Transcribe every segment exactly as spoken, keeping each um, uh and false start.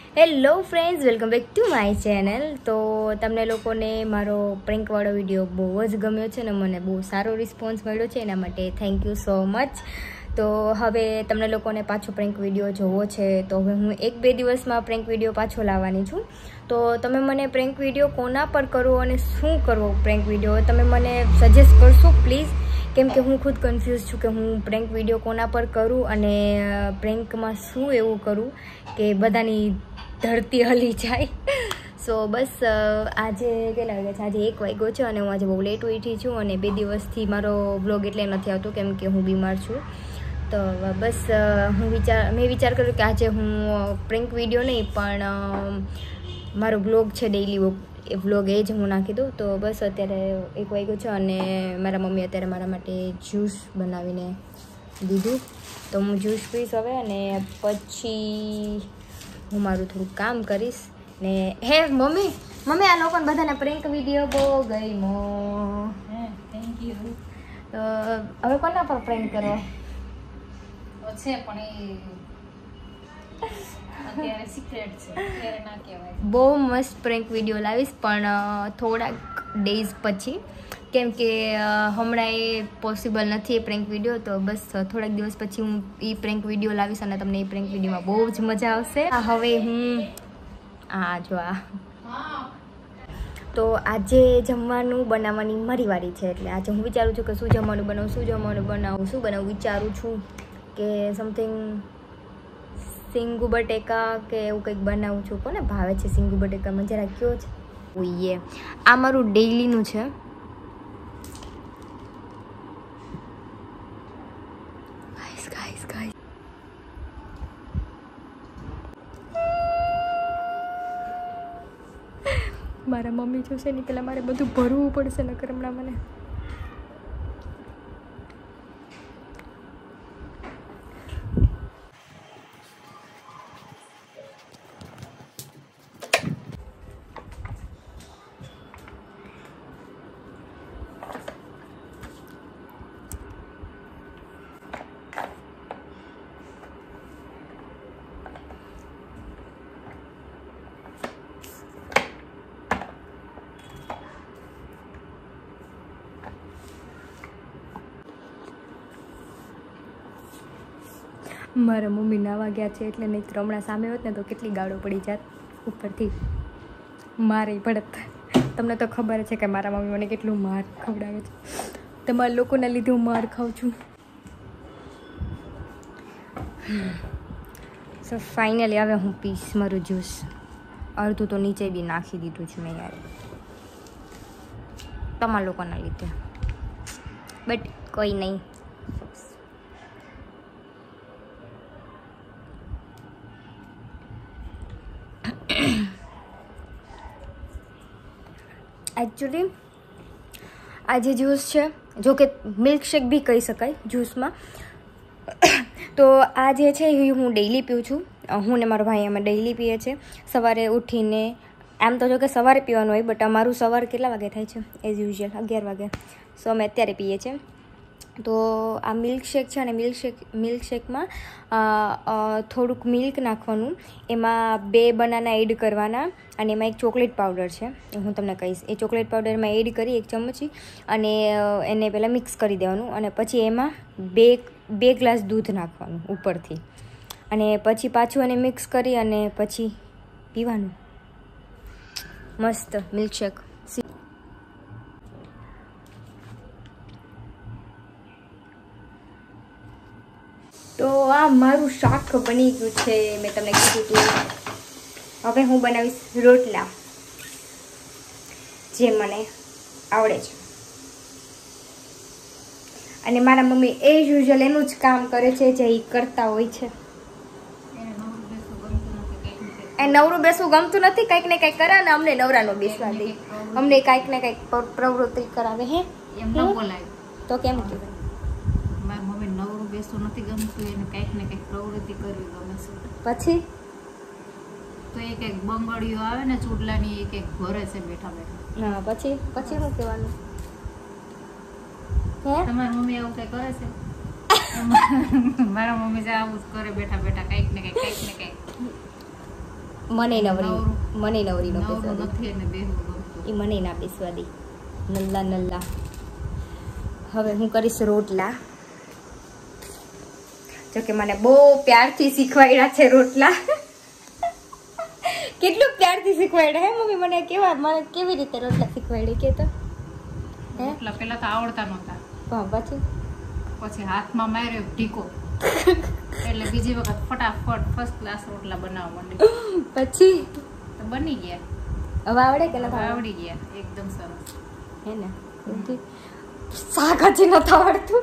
Hello friends, welcome back to my channel. તો તમને લોકોને મારો પ્રેન્કવાળો વિડીયો બહુ જ ગમ્યો છે ને મને બહુ સારો રિસ્પોન્સ મળ્યો છે, એના માટે થેન્ક યુ સો મચ. તો હવે તમને લોકોને પાછો પ્રેન્ક વિડીયો જોવો છે તો હવે હું એક બે દિવસમાં પ્રેન્ક વિડીયો પાછો લાવવાની છું. તો તમે મને પ્રેન્ક વિડીયો કોના પર કરો અને શું કરવો પ્રેન્ક વિડીયો તમે મને સજેસ્ટ કરશો પ્લીઝ, કેમ કે હું ખુદ કન્ફ્યુઝ છું કે હું પ્રેન્ક વિડીયો કોના પર કરું અને પ્રેન્કમાં શું એવું કરું કે બધાની ધરતી હલી જાય. સો બસ આજે કેટલા વાગ્યા છે? આજે એક વાગ્યો છે અને હું આજે બહુ લેટ ઉઠી છું અને બે દિવસથી મારો વ્લોગ એટલે નથી આવતો કેમ કે હું બીમાર છું. તો બસ હું વિચાર મેં વિચાર કર્યો કે આજે હું પ્રેન્ક વિડીયો નહીં પણ મારો વ્લોગ છે ડેઈલી એ વ્લોગ એ જ હું નાખી દઉં. તો બસ અત્યારે એક વાગ્યો છે અને મારા મમ્મી અત્યારે મારા માટે જ્યુસ બનાવીને દીધું, તો હું જ્યુસ પીશ હવે અને પછી હું મારું થોડું કામ કરીશ. ને હે મમ્મી મમ્મી આ લોકોને બધાના પ્રેન્ક વિડીયો બહુ ગમ્યો. Thank you. તો હવે કોના પર પ્રેન્ક કરો છે પણ એ અત્યારે સિક્રેટ છે, અત્યારે ના કહેવાય. બહુ મસ્ત પ્રેન્ક વિડીયો લાવીશ પણ થોડાક ડેઝ પછી, કેમ કે હમણાં એ પોસિબલ નથી એ પ્રેન્ક વિડીયો. તો બસ થોડાક દિવસ પછી હું એ પ્રેન્ક વિડીયો લાવીશ અને તમને એ પ્રેન્ક વિડીયોમાં બહુ જ મજા આવશે. હવે હું આ જો આ તો આજે જમવાનું બનાવવાની મારી વારી છે, એટલે આજે હું વિચારું છું કે શું જમવાનું બનાવું શું જમવાનું બનાવું શું બનાવું વિચારું છું કે સમથિંગ સિંગુ બટેકા કે એવું કંઈક બનાવું છું. કોને ભાવે છે સિંગુ બટેકામાં જરા કયો છે? ઓઈએ આ મારું ડેઈલીનું છે. મારા મમ્મી જોશે ને પેલા મારે બધું ભરવું પડશે ને હમણાં મને. મારા મમ્મી નાવા ગયા છે એટલે નહીં તો હમણાં સામે હોત ને તો કેટલી ગાળો પડી જાત ઉપરથી મારે પડત. તમને તો ખબર છે કે મારા મમ્મી મને કેટલું માર ખવડાવે છે, તમારા લોકોના લીધે હું માર ખાઉં છું. સો ફાઇનલી હવે હું પીશ મારું જ્યુસ. અડધું તો નીચે બી નાખી દીધું છે મેં યાર તમારા લોકોના લીધે, બટ કોઈ નહીં. એકચ્યુઅલી આ જે જ્યુસ છે, જો કે મિલ્કશેક બી કહી શકાય જ્યુસમાં, તો આ જે છે એ હું ડેઈલી પીઉં છું. હું ને મારો ભાઈ અમે ડેઈલી પીએ છીએ સવારે ઉઠીને. આમ તો જો કે સવારે પીવાનું હોય બટ અમારું સવાર કેટલા વાગે થાય છે? એઝ યુઝ્યુઅલ અગિયાર વાગે. સો અમે અત્યારે પીએ છીએ. તો આ મિલ્કશેક છે અને મિલ્કશેક મિલ્કશેકમાં થોડુંક મિલ્ક નાખવાનું, એમાં બે બનાના એડ કરવાના અને એમાં એક ચોકલેટ પાવડર છે એ હું તમને કહીશ. એ ચોકલેટ પાવડરમાં એડ કરી એક ચમચી અને એને પહેલાં મિક્સ કરી દેવાનું અને પછી એમાં બે બે ગ્લાસ દૂધ નાખવાનું ઉપરથી અને પછી પાછું એને મિક્સ કરી અને પછી પીવાનું. મસ્ત મિલ્કશેક. તો આ મારું શાક બની ગયું છે, મેં તમને કીધું હતું. હવે હું બનાવીશ રોટલા, જે મને આવડે છે. અને મારા મમ્મી એ યુઝ્યુઅલ એનું જ કામ કરે છે જે એ કરતા હોય છે. એ નવરું બેસવું ગમતું નથી, કંઈક ને કંઈક કરે ને અમને નવરાનો બેસવા દે, અમને કંઈક ને કંઈક પ્રવૃત્તિ કરાવે. હે એમ ન બોલાય તો કેમ કહેવાય? મારી મમ્મી નવરું બેસવું નથી ગમતું, એને કંઈક ને કંઈક પ્રવૃત્તિ કરવી ગમે છે. પછી તો એક એક બંગડીઓ આવે ને ચૂડલાની એક એક ભરે છે બેઠા બેઠા. હા પછી પછી શું કહેવાનું? હે તમારી મમ્મી આવું કઈ કરે છે? મારા મમ્મી આવું જ કરે બેઠા બેઠા કંઈક ને કંઈક કંઈક ને કંઈક. મને નવરી મને નવરી નો નવરું પેસવા નથી એને બેહવું ગમતું. એ મને ના પેસવા દે નલ્લા નલ્લા. હવે હું કરીશ રોટલા. જોકે મને બહુ પ્યારથી શીખવાડ્યા છે રોટલા. કેટલું પ્યારથી શીખવાડ્યા હે મમ્મી મને કેવા મને કેવી રીતે રોટલા શીખવાડી કે તો હે રોટલા પેલા તો આવડતા નહોતા. હા પછી પછી હાથમાં માર્યો ઢીકો એટલે બીજી વખત ફટાફટ ફર્સ્ટ ક્લાસ રોટલા બનાવવા માંડી. પછી તો બની ગયા. હવે આવડે કે હવે નથી આવડી ગયા એકદમ સરસ. હે ને શાક હજી નથી આવડતું.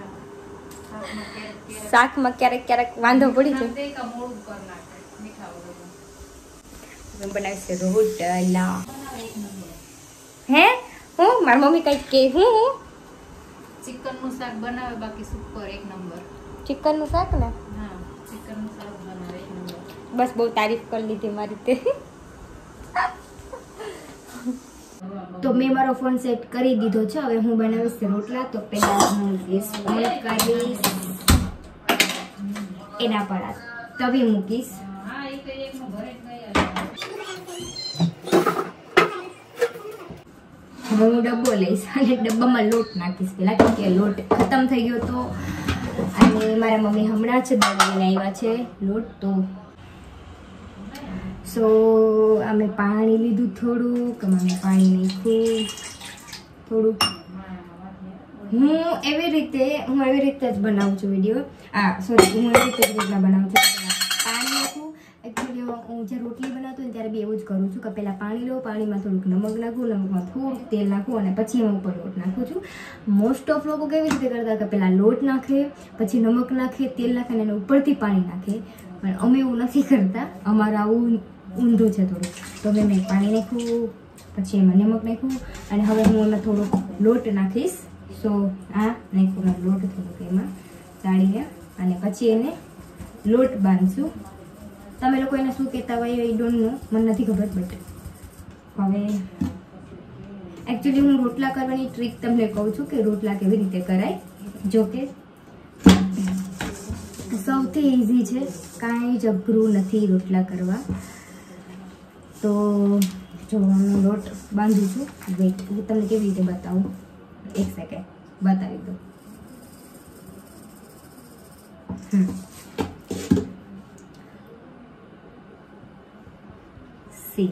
શાકમાં ક્યારેક ક્યારેક વાંધો પડી જાય. મોડું કર નાખે મીઠા વગર. બનાવીશ રોટલા. હે હું મારી મમ્મી કઈ કે હું ચિકન નું શાક બનાવે બાકી સુપર એક નંબર. ચિકન નું શાક ને હા ચિકન નું શાક બનાવે એક નંબર. બસ બહુ તારીફ કરી લીધી મારી તે. તો મેં મારો ફોન સેટ કરી દીધો છે. હવે હું બનાવીશ રોટલા. તો પહેલા હું ગેસ ઓન કરીશ, એના પર તવી મૂકીશ. હવે હું ડબ્બો લઈશ અને ડબ્બામાં લોટ નાખીશ પેલા, કેમ કે લોટ ખતમ થઈ ગયો તો અને મારા મમ્મી હમણાં જ દળીને આવ્યા છે લોટ. તો સો અમે પાણી લીધું થોડુંક, અમે પાણી નાખ્યું થોડુંક. હું એવી રીતે હું એવી રીતે જ બનાવું છું વિડીયો. આ સોરી હું એવી રીતે જ રોટલા બનાવું છું. પાણી નાખું. એકચ્યુઅલી હું જે રોટલી બનાવતું હોય ત્યારે બી એવું જ કરું છું કે પહેલાં પાણી લઉં, પાણીમાં થોડુંક નમક નાખું, નમકમાં થોડુંક તેલ નાખું અને પછી હું ઉપર લોટ નાખું છું. મોસ્ટ ઓફ લોકો કેવી રીતે કરતા કે પહેલાં લોટ નાખે, પછી નમક નાખે, તેલ નાખે અને ઉપરથી પાણી નાખે. પણ અમે એવું નથી કરતા. અમારું આવું ઊંધું છે થોડું. તો મેં મેં પાણી નાખ્યું, પછી એમાં નમક નાખ્યું અને હવે હું એમાં થોડોક લોટ નાખીશ. સો આ નાખ્યું લોટ થોડુંક એમાં ચાળીને અને પછી એને લોટ બાંધશું. તમે લોકો એને શું કહેતા હોય આઈ ડોન્ટ નો, મને નથી ખબર. બટ હવે એકચ્યુઅલી હું રોટલા કરવાની ટ્રીક તમને કહું છું કે રોટલા કેવી રીતે કરાય. જો કે સૌથી ઇઝી છે, કાંઈ જ અઘરું નથી રોટલા કરવા. તો જો હું લોટ બાંધું છું. વેટ હું તમને કેવી રીતે બતાવું, એક સેકન્ડ બતાવી દઉં. Hmm see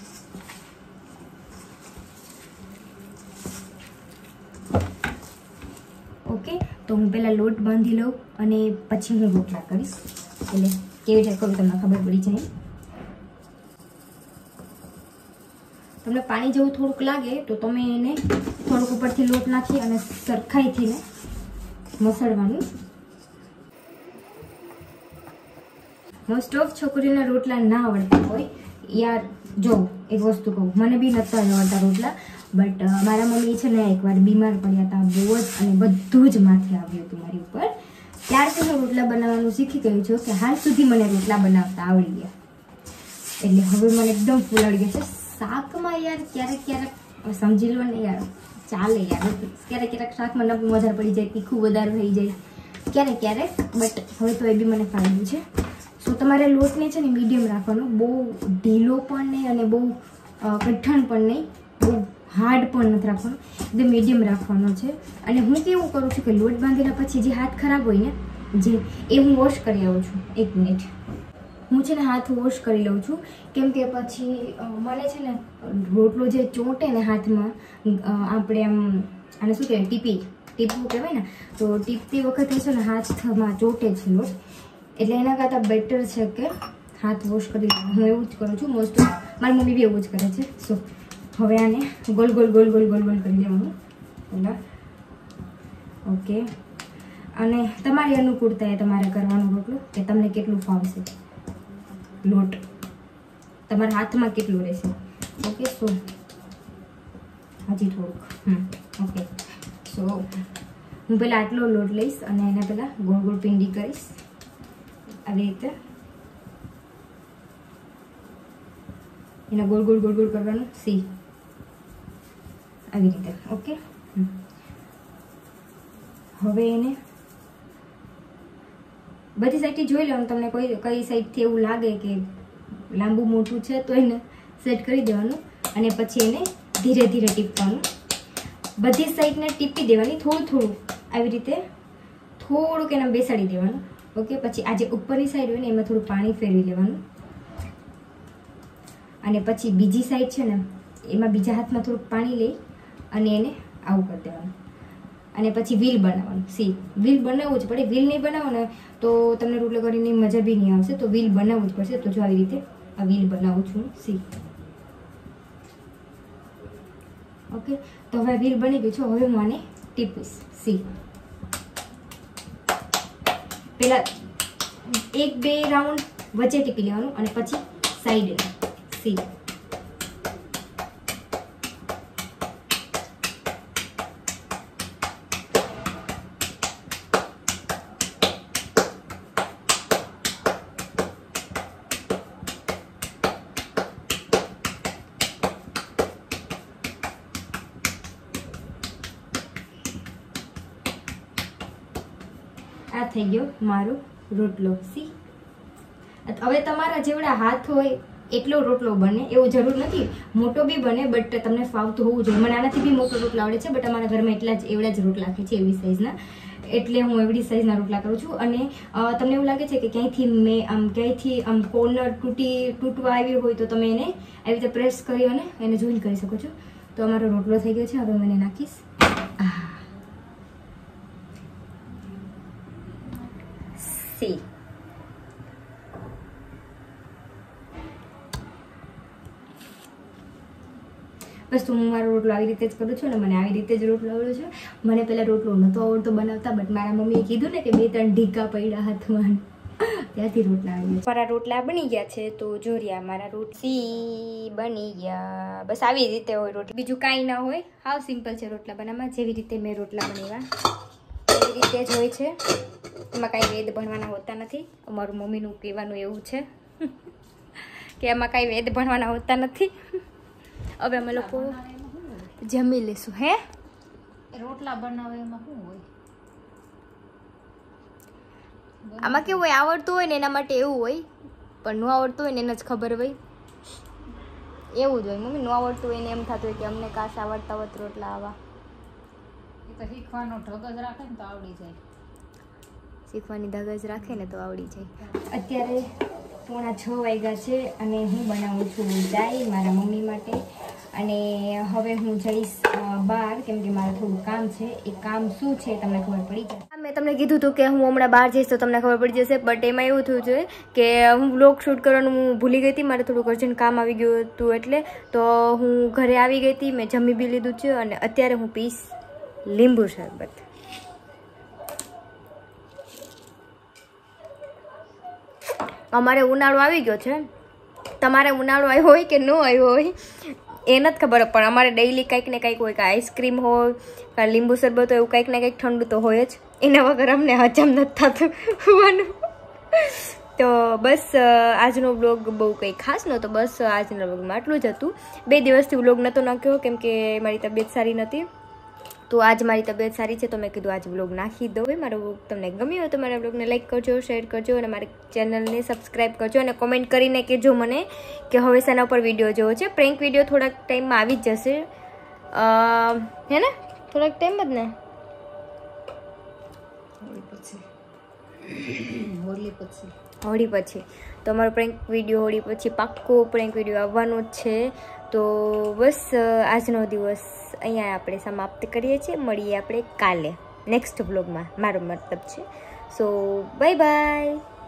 okay. તો હું પહેલાં લોટ બાંધી લઉં અને પછી હું રોટલા કરીશ. એટલે કેવી રીતે કરું તમને ખબર પડી જાય. તમને પાણી જેવું થોડુંક લાગે તો તમે એને થોડુંક ઉપરથી લોટ નાખી અને સરખાઈથી ને મસળવાનું. મોસ્ટ ઓફ છોકરીઓના રોટલા ના આવડતા હોય. યાર જો એક વસ્તુ કહું, મને બી નહોતા આવડતા રોટલા. બટ મારા મમ્મી છે ને એકવાર બીમાર પડ્યા હતા બહુ જ અને બધું જ માથે આવ્યું હતું મારી ઉપર. ત્યારથી હું રોટલા બનાવવાનું શીખી ગયું છું કે હાલ સુધી મને રોટલા બનાવતા આવડી ગયા. એટલે હવે મને એકદમ ફૂલ આવડી ગયા છે. શાકમાં યાર ક્યારેક ક્યારેક સમજી લો ને યાર ચાલે યાર. ક્યારેક ક્યારેક શાકમાં નવું મજા પડી જાય, તીખું વધારે થઈ જાય ક્યારેક ક્યારેક. બટ હવે તો એ બી મને ફાવ્યું છે. સો તમારે લોટને છે ને મીડિયમ રાખવાનો, બહુ ઢીલો પણ નહીં અને બહુ કઠણ પણ નહીં, બહુ હાર્ડ પણ નથી રાખવાનો, એકદમ મીડિયમ રાખવાનો છે. અને હું કેવું કરું છું કે લોટ બાંધેલા પછી જે હાથ ખરાબ હોય ને જે એ હું વોશ કરી આવું છું. એક મિનિટ હું છે ને હાથ વોશ કરી લઉં છું. કેમ કે પછી મને છે ને રોટલો જે ચોંટે ને હાથમાં, આપણે આમ આને શું કહેવાય ટીપી ટીપવું કહેવાય ને, તો ટીપતી વખતે છે ને હાથમાં ચોંટે છે લોટ. એટલે એના કરતાં બેટર છે કે હાથ વોશ કરી લઉં. હું એવું જ કરું છું. મોસ્ટ ઓફ મારી મમ્મી બી એવું જ કરે છે. સો હવે આને ગોલ ગોલ ગોલ ગોલ ગોલ ગોલ કરી લેવાનું પહેલાં. ઓકે. અને તમારી અનુકૂળતાએ તમારે કરવાનું રોટલો કે તમને કેટલું ફાવશે લોટ, તમારા હાથમાં કેટલું રહેશે. ઓકે. સો હજી થોડુંક હમ ઓકે. સો હું પહેલાં આટલો લોટ લઈશ અને એને પહેલાં ગોળ ગોળ પિંડી કરીશ આવી રીતે. એને ગોળ ગોળ ગોળ ગોળ કરવાનું. સી આવી રીતે. ઓકે. હવે એને બધી સાઈડથી જોઈ લો. તમને કોઈ કઈ સાઈડથી એવું લાગે કે લાંબુ મોટું છે તો એને સેટ કરી દેવાનું અને પછી એને ધીરે ધીરે ટીપવાનું. બધી સાઈડને ટીપી દેવાની, થોડું થોડું આવી રીતે થોડુંક એને બેસાડી દેવાનું. ઓકે, પછી આ જે ઉપરની સાઈડ હોય ને એમાં થોડું પાણી ફેરવી લેવાનું અને પછી બીજી સાઈડ છે ને એમાં બીજા હાથમાં થોડુંક પાણી લઈ અને એને આવું કરી દેવાનું અને પછી વ્હીલ બનાવવાનું. સી વ્હીલ બનાવવું જ પડે. વ્હીલ નહીં બનાવો ને તો તમને રોટલો કરીને મજા બી નહીં આવશે, તો વ્હીલ બનાવવું જ પડશે. તો જો આવી રીતે આ વ્હીલ બનાવું છું સી. ઓકે, તો હવે વ્હીલ બની ગયું છે. હવે હું આને ટીપીશ સી. પહેલા એક બે રાઉન્ડ વચ્ચે ટીપી લેવાનું અને પછી સાઈડ સી. આ થઈ ગયો મારો રોટલો સી. હવે તમારા જેવડા હાથ હોય એટલો રોટલો બને એવું જરૂર નથી, મોટો બી બને બટ તમને ફાવતું હોવું જોઈએ. મને આનાથી બી મોટો રોટલો આવડે છે બટ અમારા ઘરમાં એટલા જ એવડા જ રોટલા ખાય છે એવી સાઈઝના, એટલે હું એવડી સાઈઝના રોટલા કરું છું. અને તમને એવું લાગે છે કે ક્યાંયથી મેં આમ ક્યાંયથી આમ કોર્નર તૂટી તૂટવા આવી હોય તો તમે એને આવી રીતે પ્રેસ કરી અને એને જોઈન કરી શકો છો. તો અમારો રોટલો થઈ ગયો છે. હવે મને નાખીશ સી. બસ તો હું મારો રોટલો આવી રીતે જ કરું છું ને મને આવી રીતે જ રોટલો આવડ્યો છે. મને પહેલાં રોટલો નહોતો આવડતો બનાવતા બટ મારા મમ્મીએ કીધું ને કે બે ત્રણ ઢીકા પડ્યા હાથમાં, ત્યાંથી રોટલા આવી ગયા. મારા રોટલા બની ગયા છે. તો જોરિયા મારા રોટલી બની ગયા. બસ આવી રીતે હોય રોટલી, બીજું કાંઈ ના હોય. હાવ સિમ્પલ છે રોટલા બનાવવામાં. જેવી રીતે મેં રોટલા બનાવ્યા એવી રીતે જ હોય છે. એમાં કાંઈ વેદ ભણવાના હોતા નથી. અમારું મમ્મીનું કહેવાનું એવું છે કે એમાં કાંઈ વેદ ભણવાના હોતા નથી. હવે અમે લોકો જમી લેશું. હે રોટલા બનાવે એમાં શું હોય? આમાં કેવું હોય, આવડતું હોય ને એના માટે એવું હોય, પણ ન આવડતું હોય ને એને જ ખબર હોય એવું જ હોય. મમ્મી ન આવડતું હોય ને એમ થતું હોય કે અમને કાશ આવડતા હોત રોટલા આવા. એ તો શીખવાનો ધગજ રાખે ને તો આવડી જાય. શીખવાની ધગજ રાખે ને તો આવડી જાય. અત્યારે પોણા છ વાગ્યા છે અને હું બનાવું છું ચાય મારા મમ્મી માટે. અને હવે હું જઈશ બહાર કેમ કે મારે થોડું કામ છે. એ કામ શું છે તમને ખબર પડી જાય. મેં તમને કીધું હતું કે હું હમણાં બહાર જઈશ તો તમને ખબર પડી જશે, બટ એમાં એવું થયું છે કે હું બ્લોગ શૂટ કરવાનું હું ભૂલી ગઈ હતી. મારે થોડુંક અર્જન્ટ કામ આવી ગયું હતું એટલે તો હું ઘરે આવી ગઈ હતી. મેં જમી બી લીધું છે અને અત્યારે હું પીશ લીંબુ શરબત. અમારે ઉનાળો આવી ગયો છે. તમારે ઉનાળો આવ્યો હોય કે ન આવ્યો હોય એ નથી ખબર, પણ અમારે ડેઈલી કંઈક ને કંઈક હોય. કે આઈસ્ક્રીમ હોય કે લીંબુ શરબત હોય, એવું કંઈક ને કંઈક ઠંડુ તો હોય જ. એના વગર અમને હજમ નથી થતું હોવાનું. તો બસ આજનો બ્લોગ બહુ કંઈ ખાસ નહોતો. બસ આજના બ્લોગમાં આટલું જ હતું. બે દિવસથી બ્લોગ નહોતો નાખ્યો કેમ કે મારી તબિયત સારી નથી. તો આજ મારી તબિયત સારી છે તો મેં કીધું આજ બ્લોગ નાખી દઉં. મારો બ્લોગ તમને ગમ્યો હોય તો મારા બ્લોગને લાઈક કરજો, શેર કરજો અને મારી ચેનલને સબસ્ક્રાઈબ કરજો અને કોમેન્ટ કરીને કહેજો મને કે હવે શેના ઉપર વિડીયો જોવો છે. પ્રેન્ક વિડીયો થોડાક ટાઈમમાં આવી જ જશે, હે ને? થોડાક ટાઈમ જ ને, હોળી પછી હોળી પછી તો અમારો પ્રેન્ક વિડીયો હોળી પછી પાક્કો પ્રેન્ક વિડીયો આવવાનો જ છે. તો બસ આજનો દિવસ અહીંયા આપણે સમાપ્ત કરીએ છીએ. મળીએ આપણે કાલે નેક્સ્ટ બ્લોગમાં, મારો મતલબ છે. So bye by.